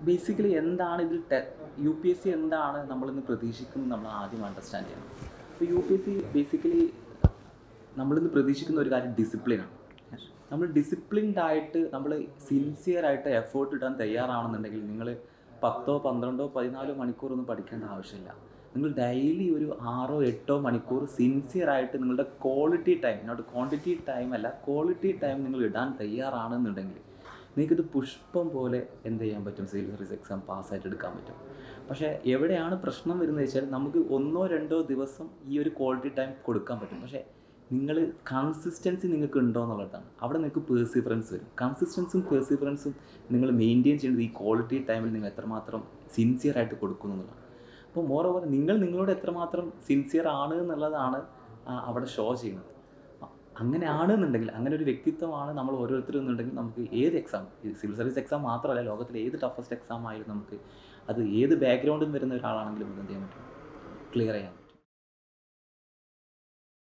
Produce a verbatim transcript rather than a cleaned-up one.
Basically എന്താണ് ഇതിൽ ടെ യു പി എസ് സി എന്താണ് നമ്മളിന്ന് പ്രതീക്ഷിക്കുന്നത് നമ്മൾ ആദ്യം അണ്ടർസ്റ്റാൻഡ് ചെയ്യണം. അപ്പോൾ U P S C basically നമ്മളിന്ന് പ്രതീക്ഷിക്കുന്ന ഒരു കാര്യം ഡിസിപ്ലിനാണ്. നമ്മൾ ഡിസിപ്ലിൻഡ് ആയിട്ട് നമ്മൾ സിൻസിയറായിട്ട് എഫേർട്ട് ഇടാൻ തയ്യാറാണെന്നുണ്ടെങ്കിൽ നിങ്ങൾ പത്തോ പന്ത്രണ്ടോ പതിനാലോ മണിക്കൂറൊന്നും പഠിക്കേണ്ട ആവശ്യമില്ല. നിങ്ങൾ ഡെയിലി ഒരു ആറോ എട്ടോ മണിക്കൂർ സിൻസിയറായിട്ട് നിങ്ങളുടെ quality time, not quantity time അല്ല, ക്വാളിറ്റി ടൈം നിങ്ങൾ ഇടാൻ തയ്യാറാണെന്നുണ്ടെങ്കിൽ നിങ്ങൾക്കിത് പുഷ്പം പോലെ എന്ത് ചെയ്യാൻ പറ്റും, സിവിൽ സർവീസ് എക്സാം പാസ്സായിട്ട് എടുക്കാൻ പറ്റും. പക്ഷേ എവിടെയാണ് പ്രശ്നം വരുന്നത് വെച്ചാൽ നമുക്ക് ഒന്നോ രണ്ടോ ദിവസം ഈ ഒരു ക്വാളിറ്റി ടൈം കൊടുക്കാൻ പറ്റും. പക്ഷേ നിങ്ങൾ കൺസിസ്റ്റൻസി നിങ്ങൾക്ക് ഉണ്ടോ എന്നുള്ളതാണ്. അവിടെ നിങ്ങൾക്ക് പേഴ്സിഫറൻസ് വരും. കൺസിസ്റ്റൻസും പേഴ്സിഫറൻസും നിങ്ങൾ മെയിൻറ്റെയിൻ ചെയ്യുന്നത് ഈ ക്വാളിറ്റി ടൈമിൽ നിങ്ങൾ എത്രമാത്രം സിൻസിയറായിട്ട് കൊടുക്കുന്നു എന്നുള്ളതാണ്. അപ്പോൾ മോർ ഓവർ നിങ്ങൾ നിങ്ങളോട് എത്രമാത്രം സിൻസിയർ ആണ് എന്നുള്ളതാണ് അവിടെ ഷോ ചെയ്യുന്നത്. അങ്ങനെ ആണെന്നുണ്ടെങ്കിൽ, അങ്ങനെ ഒരു വ്യക്തിത്വമാണ് നമ്മൾ ഓരോരുത്തരും എന്നുണ്ടെങ്കിൽ നമുക്ക് ഏത് എക്സാം, സിവിൽ സർവീസ് എക്സാം മാത്രമല്ല, ലോകത്തിലെ ഏത് ടഫസ്റ്റ് എക്സാം ആയാലും നമുക്ക് അത് ഏത് ബാക്ക്ഗ്രൗണ്ടിൽ നിന്ന് വരുന്ന ഒരാളാണെങ്കിലും എന്ത് ചെയ്യാൻ പറ്റും, ക്ലിയർ ചെയ്യാം.